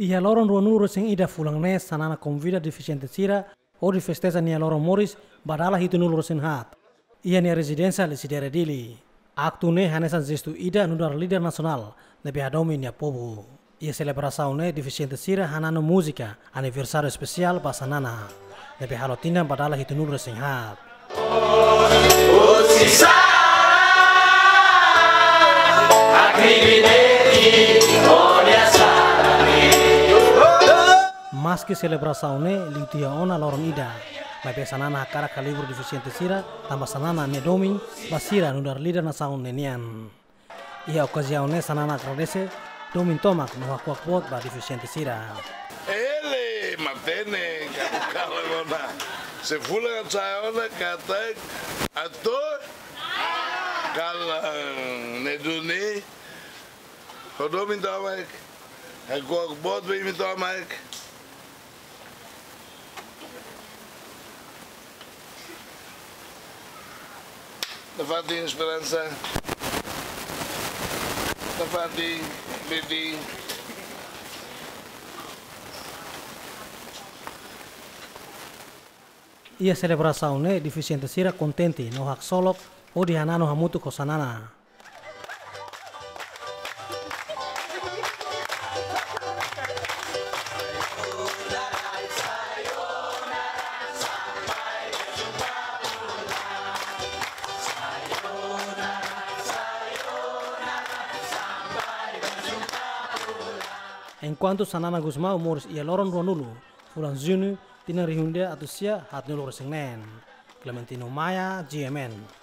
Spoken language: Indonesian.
Ia loron ruanuru sing ida fulang nes sanana convida di Vicente Sira o di festeza nia loron Morris badala hitu nulu rosin hat. Ia nia residenza li sidere dili. Aktu ne hanesan zestu ida nudar lider nasional nebe hadomi nia pobu. Ia celebração ne di Vicente Sira hanano musika aniversário especial basanana. Nebe halotina badala hitu nulu rosin hat. Maski celebração ne liutia ona loron ida. Mai pesanana cara kalibur di Vicente Sira tambah sanana ne domin basira nudar lider na saun nenian. Ia ocasião ne sanana agradece domin tomak no hakuak bot ba di Vicente Sira. Ele matene kalagona. Se fula saona kata ator kala neduni. Domin tomak hakuak bot ba imi tomak. Dapat Esperança, dapat Lidi. Ia celebração ne di Vicente Sira contente no hak solok o di hanano hamutu kosanana. Enquanto sanana Gusmao Morris ia loron ruanulu, fulan Juni tinang rihundia atusia hat nulu resengnen. Clementino Maya, GMN.